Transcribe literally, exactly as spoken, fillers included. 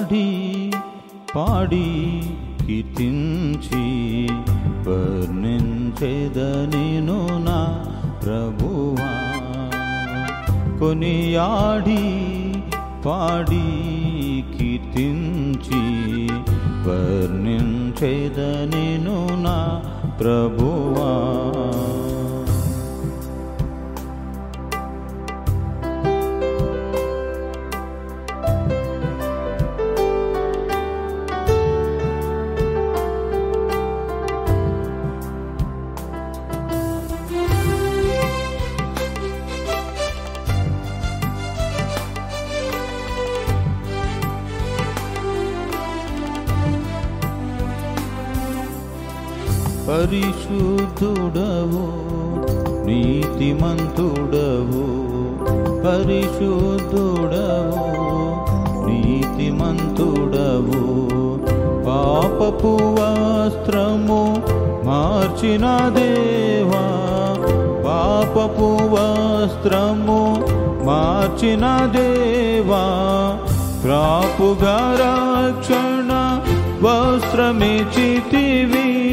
కొనియాడి పాడి కీర్తించి వర్ణించెదనిను నా ప్రభువా. కొనియాడి పాడి కీర్తించి వర్ణించెదనిను నా ప్రభువా. పరిశుద్ధుడవు నీతిమంతుడవు, పరిశుద్ధుడవు నీతిమంతుడవు. పాపపు వస్త్రము మార్చిన దేవా, పాపపు వస్త్రము మార్చిన దేవా. ప్రాపుగా రక్షణ వస్త్రమిచ్చితివి,